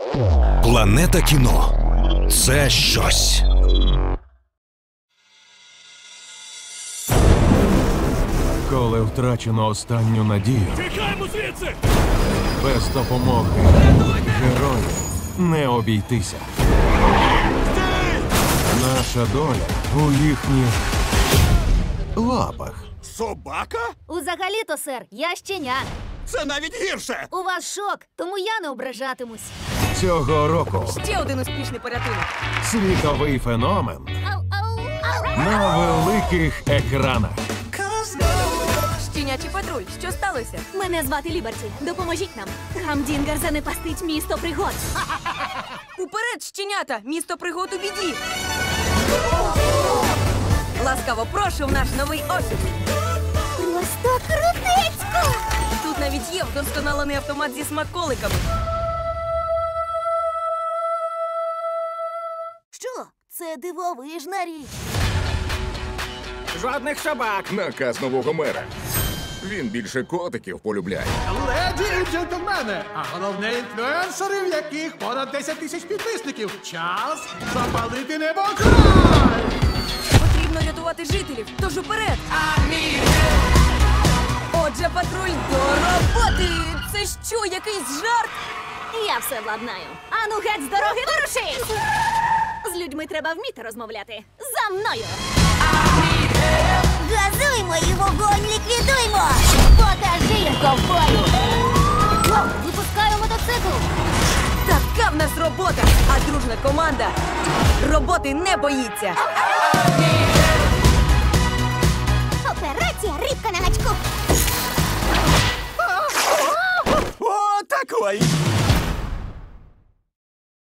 Планета кіно – це щось. Коли втрачено останню надію, Тікаємо звідси! без допомоги героїв не обійтися. Наша доля у їхніх лапах. Собака? Узагалі-то, сер, я щеня. Це навіть гірше! У вас шок, тому я не ображатимусь. Цього року Ще один успішний порятунок. світовий феномен на великих екранах. Щенячий патруль, що сталося? Мене звати Ліберті. Допоможіть нам. Гамдінгер занепастить місто пригод. Уперед, щенята! Місто пригод у біді! Ласкаво прошу в наш новий офіс! Просто крутецько! Тут навіть є вдосконалений автомат зі смаколиками. Що? Це дивовижна річ. Жодних собак! Наказ нового мера. Він більше котиків полюбляє. Леді і джентльмени, а головне інфлюенсери, в яких понад 10 тисяч підписників. Час запалити небокрай! Потрібно рятувати жителів, тож уперед! Отже, патруль, до роботи! Це що, якийсь жарт? Я все владнаю. Ану геть з дороги вирушись! З людьми треба вміти розмовляти. За мною! Газуймо і вогонь ліквідуймо! Покажи їм, ковбою! Випускаю мотоцикл! Така в нас робота, а дружна команда роботи не боїться.